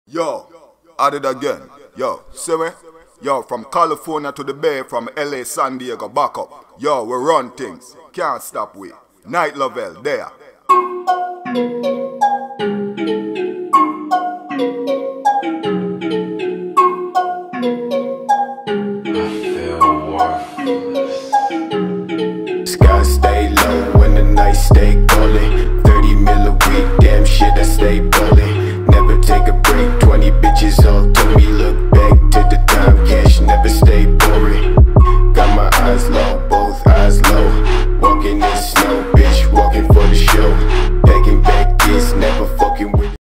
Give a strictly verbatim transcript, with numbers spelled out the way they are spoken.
Yo, at it again. Yo, see me? Yo, from California to the Bay, from L A, San Diego, back up. Yo, we run things. Can't stop we. Night Lovell, there.